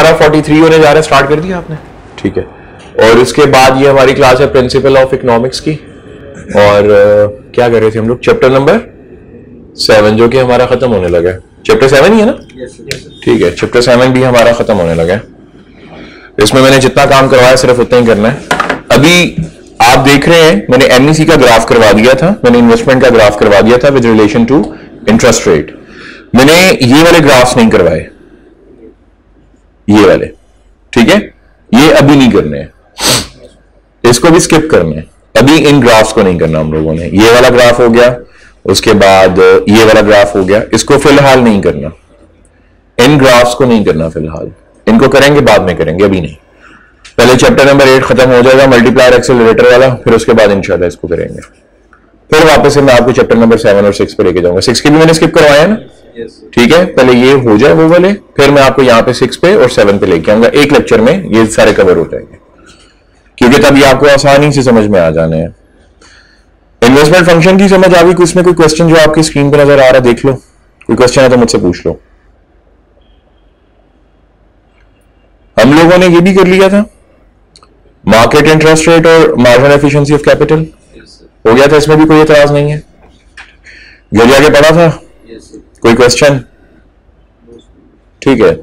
हमारा 43 होने जा रहा है, स्टार्ट कर दिया आपने? ठीक है। और इसके बाद ये हमारी क्लास है प्रिंसिपल ऑफ इकोनॉमिक्स की, और क्या कर रहे थे हम लोग? चैप्टर नंबर 7 जो कि हमारा खत्म होने लगा है। चैप्टर 7 ही है ना? ठीक है, चैप्टर 7 भी हमारा खत्म होने लगा है। इसमें मैंने जितना काम करवाया सिर्फ उतना ही करना है। अभी आप देख रहे हैं मैंने एमईसी का ग्राफ करवा दिया था, मैंने इन्वेस्टमेंट का ग्राफ करवा दिया था with relation to interest rate. मैंने ये वाले ग्राफ्स नहीं करवाए, ये वाले, ठीक है? ये अभी नहीं करने हैं, इसको भी स्किप करना है। अभी इन ग्राफ्स को नहीं करना हम लोगों ने। ये वाला ग्राफ हो गया, उसके बाद ये वाला ग्राफ हो गया, इसको फिलहाल नहीं करना। इन ग्राफ्स को नहीं करना फिलहाल, इनको करेंगे बाद में करेंगे, अभी नहीं। पहले चैप्टर नंबर 8 खत्म हो जाएगा मल्टीप्लायर एक्सेलरेटर वाला, फिर उसके बाद इंशाल्लाह इसको करेंगे। फिर वापस से मैं आपको चैप्टर नंबर 7 और 6 पे लेके जाऊंगा। 6 की भी मैंने स्किप करवाया है ना? ठीक है, पहले ये हो जाए वो वाले, फिर मैं आपको यहाँ पे 6 पे और 7 पे लेके आऊंगा। एक लेक्चर में ये सारे कवर हो जाएंगे, क्योंकि तब ये आपको आसानी से समझ में आ जाने हैं। इन्वेस्टमेंट फंक्शन की समझ आ गई? इसमें कोई क्वेश्चन जो आपकी स्क्रीन पर नजर आ रहा है देख लो, कोई क्वेश्चन है तो मुझसे पूछ लो। हम लोगों ने ये भी कर लिया था, मार्केट इंटरेस्ट रेट और मार्जिनल एफिशिएंसी ऑफ कैपिटल हो गया था, इसमें भी कोई एतराज नहीं है। घर जाके पढ़ा था? कोई क्वेश्चन? ठीक है।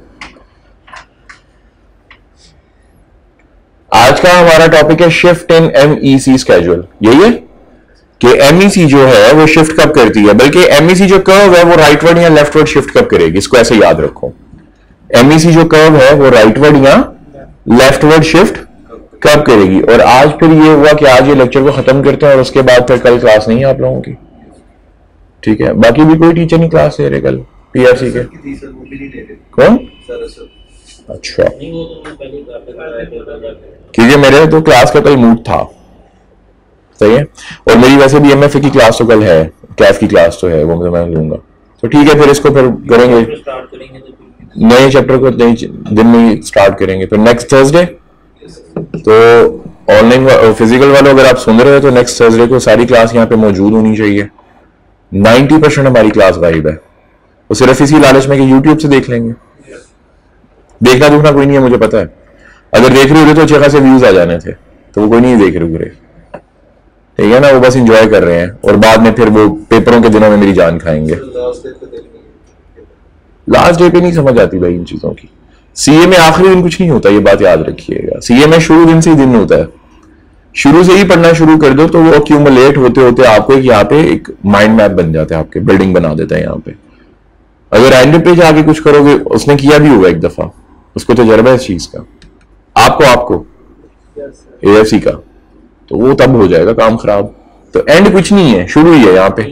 आज का हमारा टॉपिक है शिफ्ट इन एमईसी स्केड्यूल। यही है कि एमईसी जो है वो शिफ्ट कब करती है, बल्कि एमईसी जो कर्व है वो राइटवर्ड या लेफ्टवर्ड शिफ्ट कब करेगी, इसको ऐसे याद रखो। एमईसी जो कर्व है वो राइटवर्ड या लेफ्टवर्ड शिफ्ट कब करेगी। और आज फिर ये हुआ कि आज ये लेक्चर को खत्म करते हैं और उसके बाद फिर कल क्लास नहीं है आप लोगों की, ठीक है? बाकी भी कोई टीचर नहीं क्लास ले रहे कल पीआरसी के? कौन? अच्छा, क्योंकि मेरे तो क्लास का कल मूड था, सही है। और मेरी वैसे भी एमएफए की क्लास तो कल है, कैफ की क्लास तो है, वो मैं लूंगा। तो ठीक है, फिर इसको फिर करेंगे, नए चैप्टर को नए दिन में स्टार्ट करेंगे फिर नेक्स्ट थर्सडे। तो ऑनलाइन फिजिकल वालों अगर आप सुन रहे हो तो नेक्स्ट थर्सडे को सारी क्लास यहाँ पे मौजूद होनी चाहिए। 90% हमारी क्लास वाइब है, वो सिर्फ इसी लालच में कि यूट्यूब से देख लेंगे। देखना देखना कोई नहीं है, मुझे पता है। अगर देख रहे होते तो अच्छे खासे व्यूज आ जाने थे, तो वो कोई नहीं देख रहे, ठीक है ना? वो बस एंजॉय कर रहे हैं और बाद में फिर वो पेपरों के दिनों में मेरी जान खाएंगे। लास्ट डे पे नहीं समझ आती भाई इन चीजों की। सीए में आखिरी दिन कुछ नहीं होता, ये बात याद रखिएगा। सीए में शुरू दिन से ही दिन होता है, शुरू से ही पढ़ना शुरू कर दो तो वो अक्यूमुलेट होते होते आपको यहाँ पे एक माइंड मैप बन जाता है, आपके बिल्डिंग बना देता है यहाँ पे। अगर एंड पे जाके कुछ करोगे, उसने किया भी होगा एक दफा, उसको तजर्बा है इस चीज का, आपको एएफसी का, तो वो तब हो जाएगा काम खराब। तो एंड कुछ नहीं है, शुरू ही है यहाँ पे।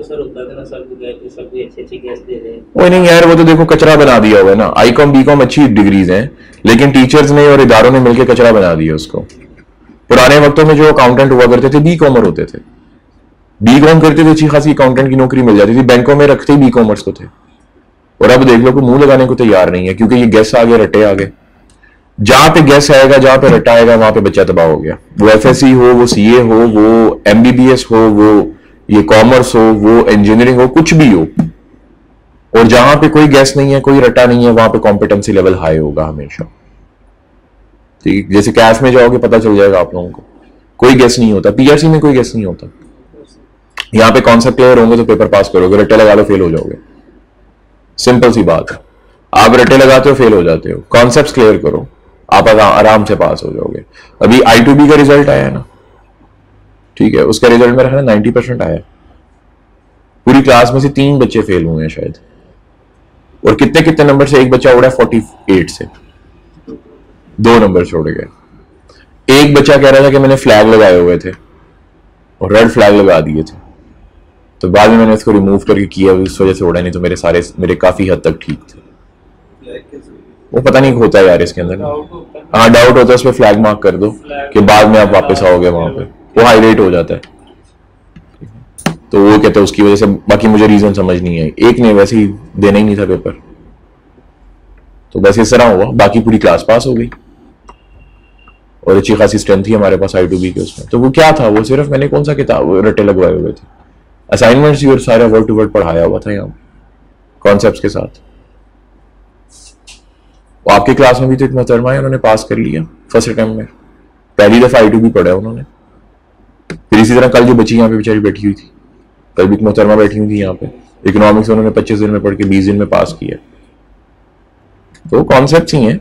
वो नहीं यार, वो तो देखो कचरा बना दिया हुआ है ना। आईकॉम बीकॉम अच्छी डिग्रीज हैं, लेकिन टीचर्स ने और इदारों ने मिलकर कचरा बना दिया उसको। पुराने वक्तों में जो अकाउंटेंट हुआ करते थे बी कॉमर होते थे, बी कॉम करते थे, अच्छी खासी अकाउंटेंट की नौकरी मिल जाती थी, बैंकों में रखते ही बी कॉमर्स को थे। और अब देख लो कि मुंह लगाने को तैयार नहीं है, क्योंकि ये गैस आ गए, रट्टे आ गए। जहां पे गैस आएगा, जहां पे रट्टा आएगा, वहां पे बच्चा तबाह हो गया। वो एफएससी हो, वो सीए हो, वो एमबीबीएस हो, वो ये कॉमर्स हो, वो इंजीनियरिंग हो, कुछ भी हो। और जहां पे कोई गैस नहीं है, कोई रट्टा नहीं है, वहां पे कॉम्पिटेंसी लेवल हाई होगा हमेशा। ठीक, जैसे कैफ में जाओगे पता चल जाएगा आप लोगों को, कोई गैस नहीं होता। पीआरसी में कोई गैस नहीं होता। यहां पे कॉन्सेप्ट क्लियर होंगे तो पेपर पास करोगे, रट्टे लगा लो फेल हो जाओगे। सिंपल सी बात है, आप रट्टे लगाते हो फेल हो जाते हो। कॉन्सेप्ट क्लियर करो, आप आराम से पास हो जाओगे। अभी I2B का रिजल्ट आया ना, ठीक है, उसका रिजल्ट मेरा ख्याल 90% आया। पूरी क्लास में से 3 बच्चे फेल हुए हैं शायद, और कितने कितने नंबर से? एक बच्चा उड़ा 48 से, 2 नंबर छोड़ गए। एक बच्चा कह रहा था कि मैंने फ्लैग लगाए हुए थे और रेड फ्लैग लगा दिए थे, तो बाद में मैंने इसको रिमूव करके किया, इस वजह से उड़ा, नहीं तो मेरे काफी हद तक ठीक थे। वो पता नहीं होता है यार इसके अंदर। हाँ, डाउट होता है, उस पर फ्लैग मार्क कर दो कि बाद में आप वापस आओगे वहां पे, वो हाईलाइट हो जाता है। तो वो कहते हैं उसकी वजह से, बाकी मुझे रीजन समझ नहीं आई। एक ने वैसे ही देना ही नहीं था पेपर, तो बस इस तरह हुआ। बाकी पूरी क्लास पास हो गई और अच्छी खासी स्ट्रेंथ थी हमारे पास I2B के उसमें। तो वो क्या था, वो सिर्फ मैंने कौन सा किताब रट्टे लगवाए हुए थे, असाइनमेंट्स और सारा वर्ड टू वर्ड पढ़ाया हुआ था यहाँ कॉन्सेप्ट्स के साथ। आपके क्लास में भी तो एक मोहतरमा है, उन्होंने पास कर लिया फर्स्ट अटेम्प्ट में, पहली दफा I2 भी पढ़ा है उन्होंने। फिर इसी तरह कल जो बच्ची यहाँ पे बेचारी बैठी हुई थी, कल भी एक मोहतरमा बैठी हुई थी यहाँ पे, इकोनॉमिक्स उन्होंने 25 दिन में पढ़ के 20 दिन में पास किया। तो कॉन्सेप्ट ही हैं।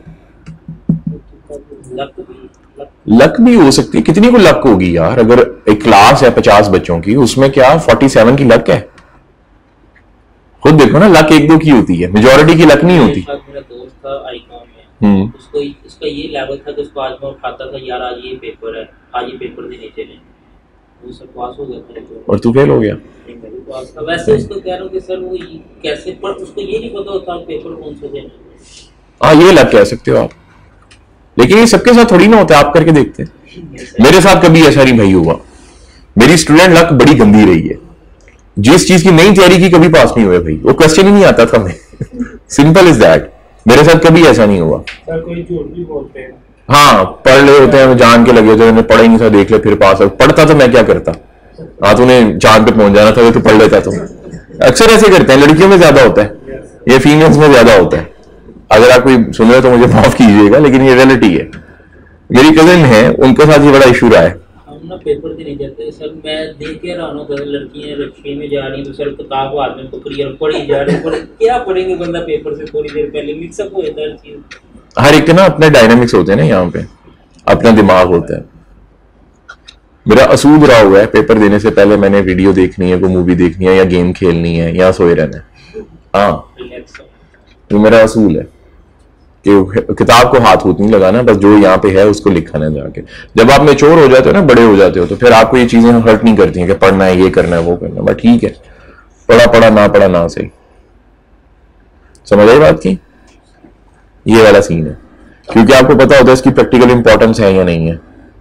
लक भी हो सकती है, कितनी को लक होगी यार? अगर एक क्लास है 50 बच्चों की, उसमें क्या 47 की लक है? खुद देखो ना, लक 1-2 की होती है, मेजोरिटी की लक नहीं होती। मेरा दोस्त था आईकॉम में, उसका ये लेवल था कि उसको आज मैं उठाता था, यार आज ये पेपर है, आज ये पेपर देने चले, वो सब पास हो गया था। और तू फेल हो गया? नहीं, मैं भी पास था। वैसे उसको कह रहा हूँ कि सर वो कैसे, पर उसको ये नहीं पता होता पेपर कौन सा देना। हाँ, ये लक कह सकते हो आप, लेकिन ये सबके साथ थोड़ी ना होता है। आप करके देखते हैं, मेरे साथ कभी ऐसा नहीं भाई हुआ। मेरी स्टूडेंट लक बड़ी गंदी रही है, जिस चीज की नई तैयारी की कभी पास नहीं हुए भाई, वो क्वेश्चन ही नहीं आता था मैं। सिंपल इज दैट, मेरे साथ कभी ऐसा नहीं हुआ। सर कोई झूठ भी बोलते हैं। हाँ, पढ़ रहे होते हैं, जान के लगे होते हैं, उन्हें पढ़ा ही नहीं था, देख ले फिर पास हो। पढ़ता तो मैं क्या करता? हाँ, तूने चांद पे पहुंच जाना था तो पढ़ लेता। तुम अक्सर ऐसे करते हैं, लड़कियों में ज्यादा होता है, ये फीमेल्स में ज्यादा होता है। अगर आप कोई सुन रहे हो तो मुझे माफ कीजिएगा, लेकिन ये रियलिटी है। मेरी कजिन है, उनके साथ ये बड़ा इशू रहा है। हम ना पेपर देने जाते सर, मैं देख के हैरान होता था, लड़कियां रिक्शे में जा रही हैं तो सर किताब हाथ में पकड़ी और पढ़ी जा रही है। क्या पढ़ेंगे बंदा पेपर से थोड़ी देर पहले, मिक्सअप हो जाता है हर चीज। हर एक के ना अपने डायनामिक्स होते हैं ना, यहाँ पे अपना दिमाग होता है। मेरा असूल रहा हुआ है, पेपर देने से पहले मैंने वीडियो देखनी है, कोई मूवी देखनी है, या गेम खेलनी है, या सोए रहना है। हाँ, ये मेरा असूल है कि किताब को हाथ नहीं लगाना, बस जो यहाँ पे है उसको लिखाना जाके। जब आप मेच्योर हो जाते हो ना, बड़े हो जाते हो, तो फिर आपको ये चीजें हर्ट नहीं करती हैं कि पढ़ना है, ये करना है, वो करना है। बट ठीक है, पढ़ा पढ़ा, ना पढ़ा ना सही। समझ आई बात की? ये वाला सीन है, क्योंकि आपको पता होता है इसकी प्रैक्टिकल इंपॉर्टेंस है या नहीं है।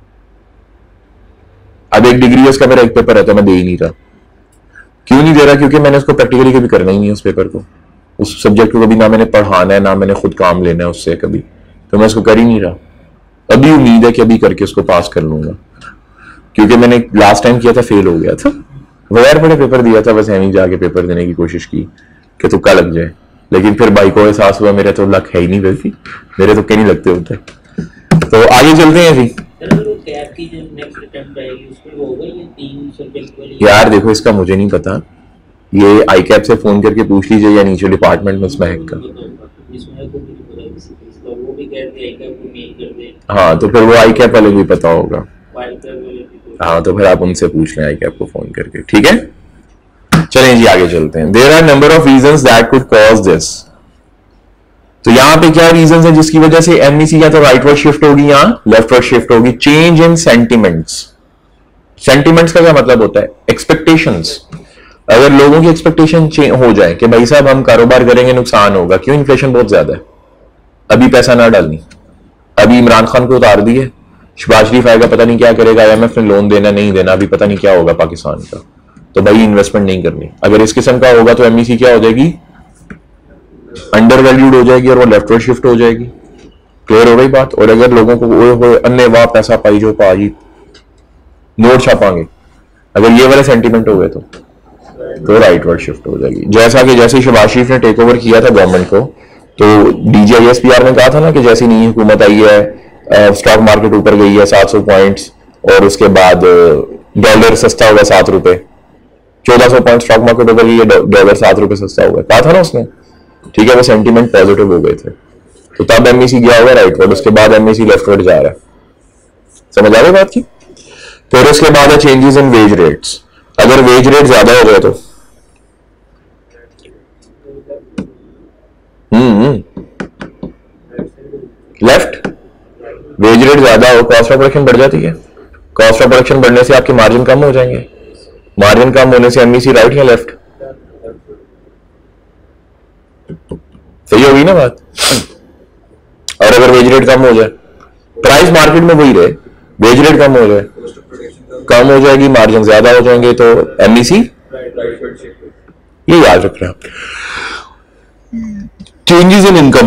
अब एक डिग्री है उसका, मेरा एक पेपर है तो मैं दे ही नहीं रहा। क्यों नहीं दे रहा? क्योंकि मैंने उसको प्रैक्टिकली कभी करना ही नहीं है, उस पेपर को, उस सब्जेक्ट को कभी ना मैंने पढ़ाना है, ना मैंने खुद काम लेना है उससे कभी, तो मैं उसको कर ही नहीं रहा। अभी उम्मीद है कि अभी करके उसको पास कर लूंगा, क्योंकि मैंने लास्ट टाइम किया था, फेल हो गया था। बगैर पढ़े पेपर दिया था, बस ऐसे जाके पेपर देने की कोशिश की कि तुक्का लग जाए, लेकिन फिर भाई को एहसास हुआ मेरे तो लक है ही नहीं, वैसी मेरे तुक्के नहीं लगते होते। तो आगे चलते हैं जी। यार देखो, इसका मुझे नहीं पता, ये आई कैप से फोन करके पूछ लीजिए, या नीचे डिपार्टमेंट में महक का। हाँ, तो फिर वो आई कैप वाले भी पता होगा। हाँ, तो फिर आप उनसे पूछ लें आई कैप को फोन करके, ठीक है? चलें जी, आगे चलते हैं। There are number of reasons that could cause this. तो यहाँ पे क्या रीजंस है जिसकी वजह से एमईसी या तो राइटवर्ड शिफ्ट होगी या लेफ्टवर्ड शिफ्ट होगी? Change in sentiments. सेंटिमेंट्स का क्या मतलब होता है? एक्सपेक्टेशंस। अगर लोगों की एक्सपेक्टेशन हो जाए कि भाई साहब हम कारोबार करेंगे, नुकसान होगा, क्यों? इन्फ्लेशन बहुत ज्यादा है, अभी पैसा ना डालनी, अभी इमरान खान को उतार दिए, शहबाज शरीफ आएगा, पता नहीं क्या करेगा, IMF ने लोन देना नहीं देना, अभी पता नहीं क्या होगा पाकिस्तान का, तो भाई इन्वेस्टमेंट नहीं करनी। अगर इस किस्म का होगा तो एमईसी क्या हो जाएगी? अंडर वैल्यूड हो जाएगी और वो लेफ्टवर्ड शिफ्ट हो जाएगी। क्लियर हो गई बात? और अगर लोगों को अन्य वाह पैसा पाई जो पाजी नोट छापांगे, अगर ये वाले सेंटीमेंट हो गए तो राइटवर्ड शिफ्ट हो जाएगी। जैसा कि जैसे शहबाज शरीफ ने टेक ओवर किया था गवर्नमेंट को, तो DGISPR ने कहा था ना कि जैसी नई हुकूमत आई है, स्टॉक मार्केट ऊपर गई है 700 पॉइंट्स, और उसके बाद डॉलर सस्ता होगा 7 रुपए, 1400 पॉइंट स्टॉक मार्केट ऊपर गई है, डॉलर 7 रुपए सस्ता होगा, कहा था ना उसने। ठीक है, वो सेंटीमेंट पॉजिटिव हो गए थे, तो तब एमईसी गया होगा राइटवर्ड, उसके बाद एमईसी लेफ्टवर्ड जा रहा है। समझ आ गई बात की? फिर उसके बाद है चेंजेस इन वेज रेट्स। अगर वेज रेट ज्यादा हो गए तो लेफ्ट, वेज रेट ज्यादा हो, कॉस्ट ऑफ प्रोडक्शन बढ़ जाती है, कॉस्ट ऑफ प्रोडक्शन बढ़ने से आपके मार्जिन कम हो जाएंगे, मार्जिन कम होने से एमईसी राइट या लेफ्ट? सही होगी ना बात? और अगर वेज रेट कम हो जाए, प्राइस मार्केट में वही रहे, वेज रेट कम हो जाए, कम हो जाएगी, मार्जिन ज्यादा हो जाएंगे, तो एमईसी, ये याद रख रहे हैं। चेंजेस इन इनकम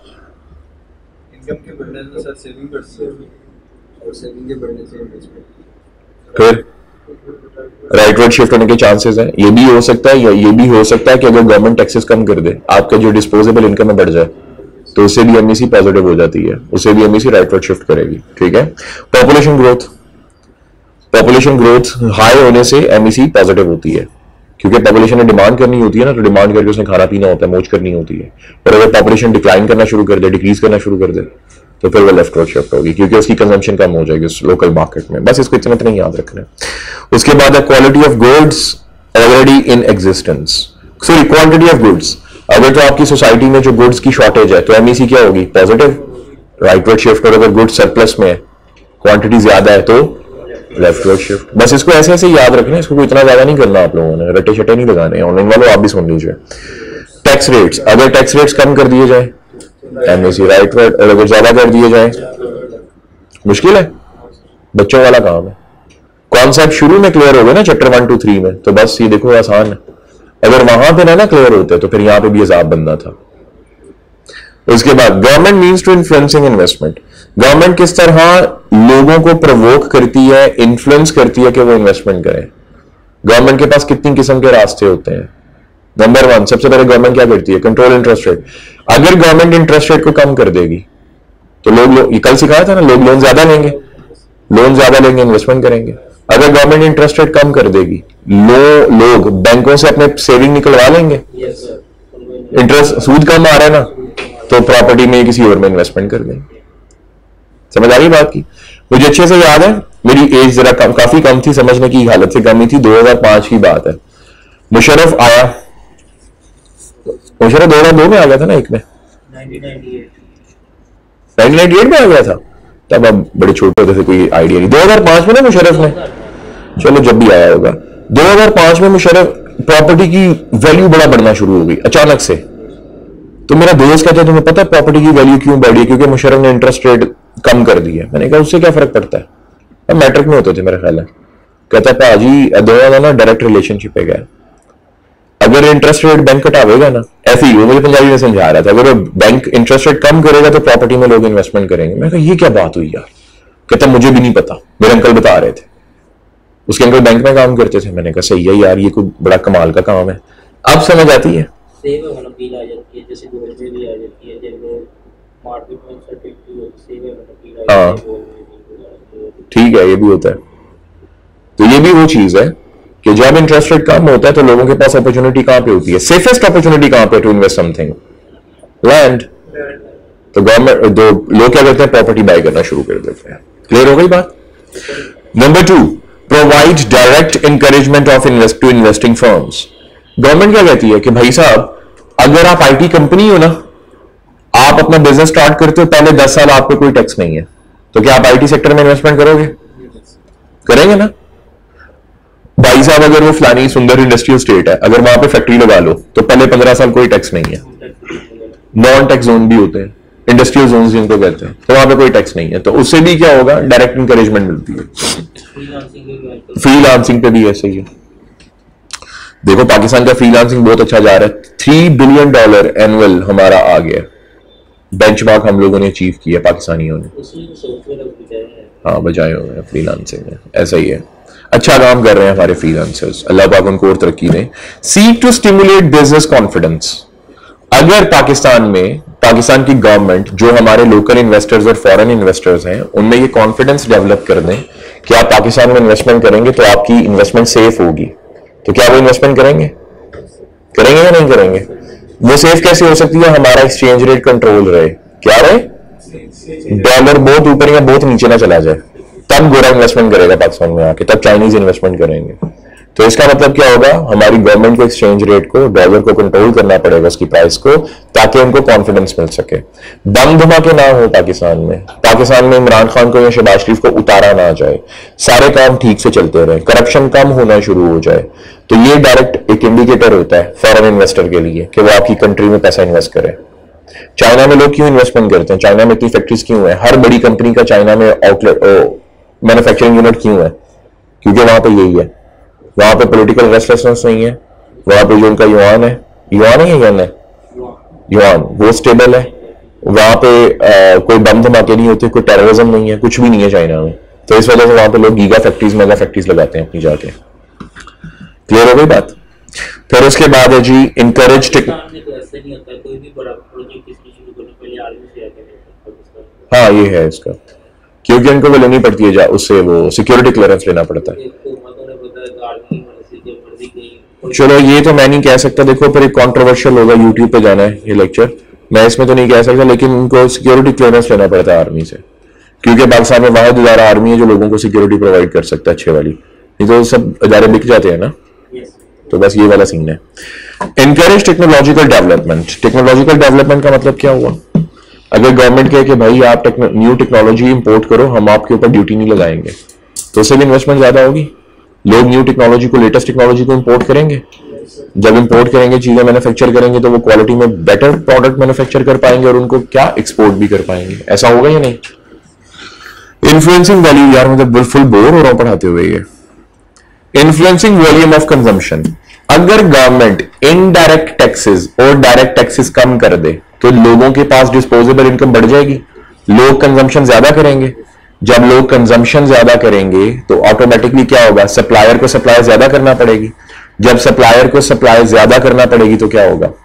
के बढ़ने से सर सेविंग बढ़ती है, और सेविंग के बढ़ने से इन्वेस्टमेंट, फिर राइटवर्ड शिफ्ट होने के चांसेस हैं। ये भी हो सकता है, या ये भी हो सकता है कि अगर गवर्नमेंट टैक्सेस कम कर दे, आपका जो डिस्पोजेबल इनकम है बढ़ जाए। तो उससे भी एमईसी पॉजिटिव हो जाती है, उससे भी एमईसी राइटवर्ड शिफ्ट करेगी। ठीक है। पॉपुलेशन ग्रोथ हाई होने से एमईसी पॉजिटिव होती है, क्योंकि पॉपुलेशन ने डिमांड करनी होती है ना, तो डिमांड करके उसने खाना पीना होता है, मौज करनी होती है। और अगर पॉपुलेशन डिक्लाइन करना शुरू कर दे, डिक्रीज करना शुरू कर दे, तो फिर वो लेफ्टवर्ड शिफ्ट होगी, क्योंकि उसकी कंजम्पशन कम हो जाएगी उस लोकल मार्केट में। बस इसको इतना ही याद रखना है। उसके बाद है quality of goods already in existence, sorry quantity of goods. अगर तो आपकी सोसाइटी में जो गुड्स की शॉर्टेज है तो एमईसी क्या होगी? Positive, rightward shift. और अगर गुड्स सरप्लस में है, क्वांटिटी ज्यादा है, तो लेफ्टवर्ड शिफ्ट। बस इसको ऐसे ऐसे याद रखना है, इसको इतना ज्यादा नहीं करना आप लोगों ने, रटे शटे नहीं लगाने। ऑनलाइन वालों आप भी सुन लीजिए। टैक्स रेट्स, अगर टैक्स रेट्स कम कर दिए जाए एमईसी राइटवर्ड, और अगर ज्यादा कर दिए जाए मुश्किल है, बच्चों वाला काम है। कॉन्सेप्ट शुरू में क्लियर हो गए ना चैप्टर 1 to 3 में, तो बस ये देखो आसान है। अगर वहां पे ना क्लियर होते तो फिर यहां पे भी अजाब बनना था। उसके बाद government means to influencing investment. Government किस तरह लोगों को प्रवोक करती है, इन्फ्लुएंस करती है कि वो इन्वेस्टमेंट करें। गवर्नमेंट के पास कितनी किस्म के रास्ते होते हैं। नंबर 1, सबसे पहले गवर्नमेंट क्या करती है? Control interest rate. अगर गवर्नमेंट इंटरेस्ट रेट को कम कर देगी तो लोग ये कल सिखाया था ना, लोग लोन ज्यादा लेंगे, इन्वेस्टमेंट करेंगे। अगर गवर्नमेंट इंटरेस्ट रेट कम कर देगी, लोग बैंकों से अपने सेविंग निकलवा लेंगे। इंटरेस्ट सूद कम आ रहा है ना, तो प्रॉपर्टी में किसी और में इन्वेस्टमेंट कर देंगे। समझ आ रही बात की? मुझे अच्छे से याद है, मेरी एज जरा काफी कम थी, समझने की हालत से कमी थी। 2005 की बात है। मुशर्रफ आया, मुशर्रफ 2002 में आ गया था ना, एक में 1998 में आ गया था, तब अब बड़े छोटे होते थे, कोई आइडिया नहीं। 2005 में ना मुशर्रफ ने, चलो जब भी आया होगा, 2005 में मुशर्रफ प्रॉपर्टी की वैल्यू बड़ा बढ़ना शुरू हो गई अचानक से। तो मेरा दोस्त कहता है तुम्हें पता है प्रॉपर्टी की वैल्यू क्यों बढ़ी? क्योंकि मुशर्रफ ने इंटरेस्ट रेट कम कर दिया। मैंने कहा उससे क्या फर्क पड़ता है? अब मैट्रिक में होते थे मेरा ख्याल है। कहता है भाजी दोनों का ना डायरेक्ट रिलेशनशिप है। अगर इंटरेस्ट रेट बैंक घटावेगा ना, ऐसे ही वो मुझे पंजाबी में समझा रहा था, अगर वो बैंक इंटरेस्ट रेट कम करेगा तो प्रॉपर्टी में लोग इन्वेस्टमेंट करेंगे। मैं कहा ये क्या बात हुई यार? कहता मुझे भी नहीं पता, मेरे अंकल बता रहे थे, उसके अंकल बैंक में काम करते थे। मैंने कहा सही है यार, ये कोई बड़ा कमाल का काम है। अब समझ आती है, सेव वाला फील आ जाती है, जैसे गोल्ड में भी आ जाती है, जब मार्केट में अनसर्टेनिटी होती है, सेव वाला फील आ जाती है। ठीक है, ये भी होता है। तो ये भी वो चीज है कि जब इंटरेस्ट रेट कम होता है तो लोगों के पास अपॉर्चुनिटी कहां पे होती है? सेफेस्ट अपॉर्चुनिटी कहां पे टू इन्वेस्ट समथिंग? लैंड। तो गवर्नमेंट, दो लोग क्या करते हैं? प्रॉपर्टी बाय करना शुरू कर देते हैं। क्लियर हो गई बात? Number 2, provide direct encouragement of investing firms. Government क्या कहती है कि भाई साहब, अगर आप आईटी कंपनी हो ना, आप अपना बिजनेस स्टार्ट करते हो, पहले 10 साल आप पे कोई टैक्स नहीं है, तो क्या आप आईटी सेक्टर में इन्वेस्टमेंट करोगे? करेंगे ना? भाई साहब अगर वो फलानी सुंदर इंडस्ट्रियल स्टेट है, अगर वहां पे फैक्ट्री लगा लो तो पहले 15 साल कोई टैक्स नहीं है। नॉन टैक्स जोन भी होते हैं, इंडस्ट्रियल जोन जिनको कहते हैं, तो वहां पे कोई टैक्स नहीं है। तो उससे भी क्या होगा? डायरेक्ट इंकरेजमेंट मिलती है। फ्रीलांसिंग पे भी ऐसे ही है। देखो पाकिस्तान का फ्रीलांसिंग बहुत अच्छा जा रहा है। $3 बिलियन एनुअल हमारा आ गया, बेंचमार्क हम लोगों ने अचीव किया पाकिस्तानियों ने। हाँ, बजाए हुए हैं फ्रीलांसिंग में, ऐसा ही है। अच्छा काम कर रहे हैं हमारे फ्रीलांसर्स, अल्लाह पाक उनको और तरक्की दें। Seek to stimulate business confidence. अगर पाकिस्तान की गवर्नमेंट जो हमारे लोकल इन्वेस्टर्स और फॉरेन इन्वेस्टर्स हैं उनमें ये कॉन्फिडेंस डेवलप कर दें कि आप पाकिस्तान में इन्वेस्टमेंट करेंगे तो आपकी इन्वेस्टमेंट सेफ होगी, तो क्या वो इन्वेस्टमेंट करेंगे या नहीं करेंगे? वो सेफ कैसे हो सकती है? हमारा एक्सचेंज रेट कंट्रोल रहे। क्या रहे? डॉलर बहुत ऊपर या बहुत नीचे ना चला जाए, तब गोरा इन्वेस्टमेंट करेगा पाकिस्तान में आके, तब चाइनीज इन्वेस्टमेंट करेंगे। तो इसका मतलब क्या होगा? हमारी गवर्नमेंट को एक्सचेंज रेट को, डॉलर को कंट्रोल करना पड़ेगा, उसकी प्राइस को, ताकि उनको कॉन्फिडेंस मिल सके। बम धमाके ना हो पाकिस्तान में इमरान खान को या शहबाज शरीफ को उतारा ना जाए, सारे काम ठीक से चलते रहे, करप्शन कम होना शुरू हो जाए। तो ये डायरेक्ट एक इंडिकेटर होता है फॉरेन इन्वेस्टर के लिए कि वो आपकी कंट्री में पैसा इन्वेस्ट करे। चाइना में लोग क्यों इन्वेस्टमेंट करते हैं? चाइना में इतनी फैक्ट्रीज क्यों है? हर बड़ी कंपनी का चाइना में आउटलेट मैन्युफैक्चरिंग यूनिट क्यों है? क्योंकि वहां पे यही है, वहां पे पॉलिटिकल रेस्टलेसनेस नहीं है, वहां पे जो उनका युआन है युआन वो स्टेबल है, वहां पे कोई बम धमाके नहीं होते, कोई टेररिज्म नहीं है, कुछ भी नहीं है चाइना में। तो इस वजह से वहां पे लोग गीगा फैक्ट्रीज, मेगा फैक्ट्रीज लगाते हैं अपनी जाके। क्लियर हो गई बात? फिर उसके बाद है जी इनकरेज नहीं होता, कोई भी बड़ा प्रोजेक्ट इसकी शुरू करने पहले हाँ ये है इसका, क्योंकि उनको वो लेनी पड़ती है, उससे वो सिक्योरिटी क्लियरेंस लेना पड़ता है। चलो ये तो मैं नहीं कह सकता, देखो फिर एक कॉन्ट्रोवर्शियल होगा, यूट्यूब पे जाना है ये लेक्चर, मैं इसमें तो नहीं कह सकता, लेकिन उनको सिक्योरिटी क्लियरेंस लेना पड़ता है आर्मी से, क्योंकि पाकिस्तान में वाहिद इदारा आर्मी है जो लोगों को सिक्योरिटी प्रोवाइड कर सकता है अच्छे वाली, नहीं तो सब इदारे बिक जाते हैं ना। तो बस ये वाला सीन है। Encourage technological development. Technological development का मतलब क्या हुआ? अगर गवर्नमेंट कहे कि भाई आप न्यू टेक्नोलॉजी इंपोर्ट करो, हम आपके ऊपर ड्यूटी नहीं लगाएंगे, तो उससे भी इन्वेस्टमेंट ज्यादा होगी, लोग न्यू टेक्नोलॉजी को, लेटेस्ट टेक्नोलॉजी को इंपोर्ट करेंगे, जब इंपोर्ट करेंगे, चीजें मैन्युफैक्चर करेंगे, तो वो क्वालिटी में बेटर प्रोडक्ट मैन्युफैक्चर कर पाएंगे और उनको क्या एक्सपोर्ट भी कर पाएंगे। ऐसा होगा या नहीं? इन्फ्लुएंसिंग वैल्यू, यार मतलब फुल बोर हो रहा हूं पढ़ाते हुए ये। Influencing volume of consumption. अगर गवर्नमेंट इनडायरेक्ट टैक्सेस और डायरेक्ट टैक्सेस कम कर दे तो लोगों के पास डिस्पोजेबल इनकम बढ़ जाएगी, लोग कंजम्पशन ज्यादा करेंगे, जब लोग कंजम्पशन ज्यादा करेंगे तो ऑटोमेटिकली क्या होगा, सप्लायर को सप्लाई ज्यादा करना पड़ेगी, जब सप्लायर को सप्लाई ज्यादा करना पड़ेगी तो क्या होगा,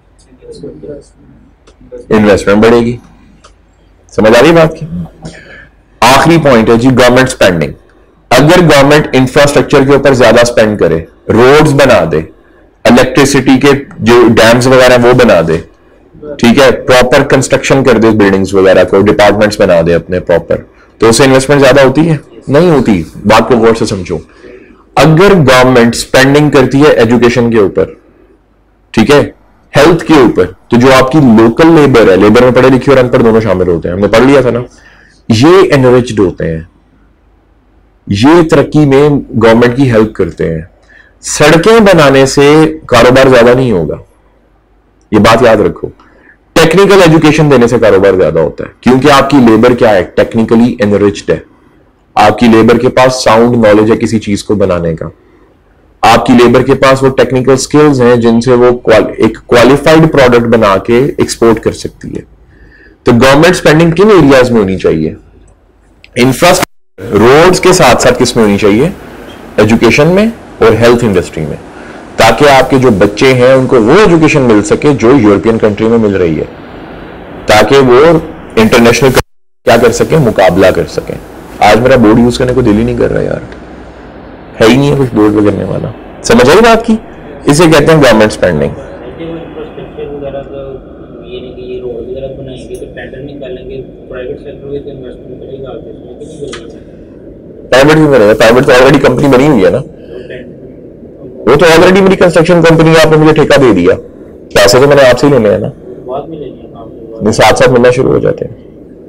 इन्वेस्टमेंट बढ़ेगी। समझ आ रही बात की? आखिरी पॉइंट है जी गवर्नमेंट स्पेंडिंग। अगर गवर्नमेंट इंफ्रास्ट्रक्चर के ऊपर ज्यादा स्पेंड करे, रोड्स बना दे, इलेक्ट्रिसिटी के जो डैम्स वगैरह वो बना दे, ठीक है, प्रॉपर कंस्ट्रक्शन कर दे बिल्डिंग्स वगैरह को, डिपार्टमेंट्स बना दे अपने प्रॉपर, तो उससे इन्वेस्टमेंट ज्यादा होती है? नहीं होती। बात को गौर से समझो। अगर गवर्नमेंट स्पेंडिंग करती है एजुकेशन के ऊपर, ठीक है, हेल्थ के ऊपर, तो जो आपकी लोकल लेबर है, लेबर में पढ़े लिखे और अनपढ़ दोनों शामिल होते हैं, हमने पढ़ लिया था ना, ये एनरिच्ड होते हैं, ये तरक्की में गवर्नमेंट की हेल्प करते हैं। सड़कें बनाने से कारोबार ज्यादा नहीं होगा, ये बात याद रखो। टेक्निकल एजुकेशन देने से कारोबार ज्यादा होता है, क्योंकि आपकी लेबर क्या है, टेक्निकली एनरिच्ड है, आपकी लेबर के पास साउंड नॉलेज है किसी चीज को बनाने का, आपकी लेबर के पास वो टेक्निकल स्किल्स हैं जिनसे वो एक क्वालिफाइड प्रोडक्ट बना के एक्सपोर्ट कर सकती है। तो गवर्नमेंट स्पेंडिंग किन एरियाज में होनी चाहिए? इंफ्रास्ट्रक्चर, रोड्स के साथ साथ किस में होनी चाहिए? एजुकेशन में और हेल्थ इंडस्ट्री में, ताकि आपके जो बच्चे हैं उनको वो एजुकेशन मिल सके जो यूरोपियन कंट्री में मिल रही है, ताकि वो इंटरनेशनल क्या कर सके, मुकाबला कर सके। आज मेरा बोर्ड यूज करने को दिल ही नहीं कर रहा यार, है ही नहीं है कुछ बोर्ड पे करने वाला। समझ आई बात की? इसे कहते हैं गवर्नमेंट स्पेंडिंग। इंफ्रास्ट्रक्चर वगैरह का ये नहीं कि ये रोड वगैरह बनाएंगे तो टेंडर निकालेंगे, प्राइवेट सेक्टर में तो इन्वेस्टमेंट करेगा आगे, इसमें नहीं करेगा। प्राइवेट भी करेगा, प्राइवेट तो ऑलरेडी कंपनी बनी हुई है ना, वो तो ऑलरेडी मेरी कंस्ट्रक्शन कंपनी है, आपने मुझे ठेका दे दिया, पैसे तो मैंने आपसे ही लेने हैं ना, बाद में लेंगे काम, साथ साथ मिलना शुरू हो जाते हैं।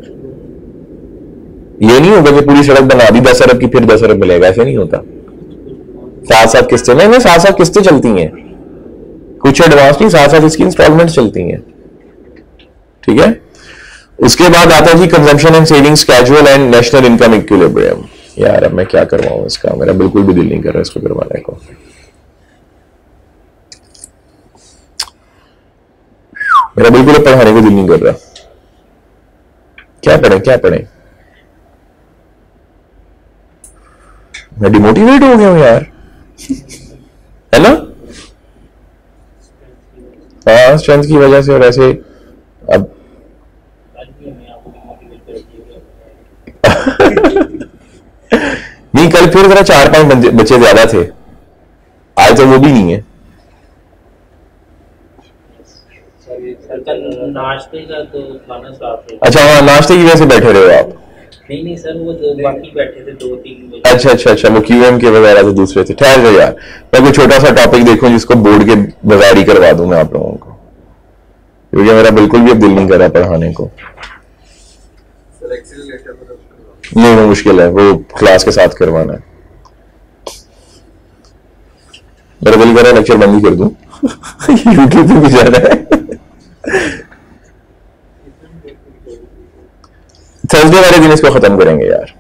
ये नहीं होगा कि पूरी सड़क बना दी 10 अरब की फिर 10 अरब मिलेगा, ऐसे नहीं होता। साथ साथ किस्तें, नहीं साथ साथ किस्तें चलती हैं, कुछ एडवांस नहीं, साथ साथ इसकी इंस्टॉलमेंट चलती हैं, ठीक है। उसके बाद आता है जी consumption and savings casual and national income equilibrium. यार अब मैं क्या करवाऊं इसका, मेरा बिल्कुल भी दिल नहीं कर रहा इसको करवाने को। मेरा बिल्कुल पढ़ाने को दिल नहीं कर रहा, क्या पढ़े क्या पढ़े, मैं डिमोटिवेट हो गया हूं यार, है ना। हाँ स्ट्रेंथ की वजह से, और ऐसे अब नहीं, कल फिर जरा 4-5 बच्चे ज्यादा थे, आज तो वो भी नहीं है। नाश्ते का तो खाना साफ है। अच्छा हाँ, नाश्ते की वजह से बैठे रहे हो आप? नहीं सर, वो बाकी बैठे थे 2-3 बजे। अच्छा, वो क्यूएम के वगैरह तो दूसरे थे। ठहर जाओ यार, मैं कोई छोटा सा टॉपिक देखूं जिसको बोर्ड के बगैर ही करवा दूं मैं आप लोगों को, क्योंकि मेरा बिल्कुल भी अब दिल नहीं कर रहा पढ़ाने को। नहीं वो मुश्किल है, वो क्लास के साथ करवाना है। मेरा दिल कर रहा है लेक्चर बंद ही कर दूं यूट्यूब पे भी जा रहा है। थर्सडे वाले दिन इसको खत्म करेंगे यार।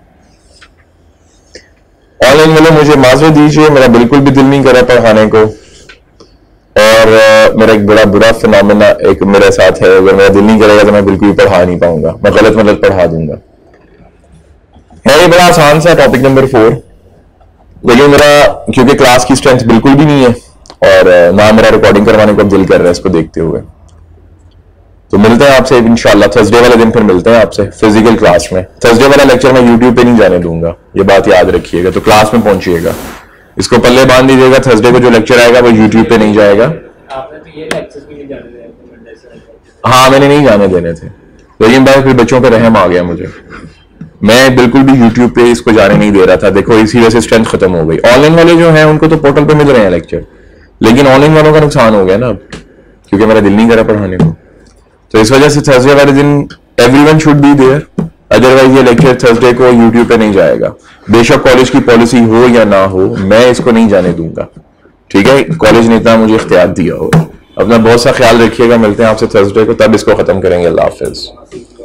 ऑनलाइन वाले मुझे माजरत दीजिए, मेरा बिल्कुल भी दिल नहीं कर रहा पढ़ाने को, और मेरा एक बड़ा बुरा फिनोमेना एक मेरे साथ है, अगर मेरा दिल नहीं करेगा तो मैं बिल्कुल भी पढ़ा नहीं पाऊंगा, मैं गलत पढ़ा दूंगा। है ये बड़ा आसान सा टॉपिक नंबर 4, लेकिन मेरा क्योंकि क्लास की स्ट्रेंथ बिल्कुल भी नहीं है और ना मेरा रिकॉर्डिंग करवाने को दिल कर रहा है इसको देखते हुए, तो मिलते हैं आपसे इंशाल्लाह थर्सडे वाले दिन, फिर मिलते हैं आपसे फिजिकल क्लास में। थर्सडे वाला लेक्चर मैं यूट्यूब पे नहीं जाने दूंगा, ये बात याद रखिएगा, तो क्लास में पहुंचिएगा, इसको पल्ले बांध दीजिएगा। थर्सडे को जो लेक्चर आएगा वो यूट्यूब पे नहीं जाएगा। आपने तो ये लेक्चर्स भी नहीं जाने दिए। हाँ मैंने नहीं जाने देने थे, लेकिन भाई फिर बच्चों पे रहम आ गया मुझे, मैं बिल्कुल भी यूट्यूब पे इसको जाने नहीं दे रहा था। देखो इसी वजह से स्ट्रेंथ खत्म हो गई। ऑनलाइन वाले जो हैं उनको तो पोर्टल पे मिल रहे हैं लेक्चर, लेकिन ऑनलाइन वालों का नुकसान हो गया ना, क्योंकि मेरा दिल नहीं करा पढ़ाने को। तो इस वजह से थर्सडे वाले दिन everyone should be there, otherwise ये लेक्चर थर्सडे को यूट्यूब पे नहीं जाएगा। बेशक कॉलेज की पॉलिसी हो या ना हो, मैं इसको नहीं जाने दूंगा, ठीक है। कॉलेज ने इतना मुझे इख्तियार दिया हो। अपना बहुत सा ख्याल रखिएगा, मिलते हैं आपसे थर्सडे को, तब इसको खत्म करेंगे। अल्लाह हाफिज।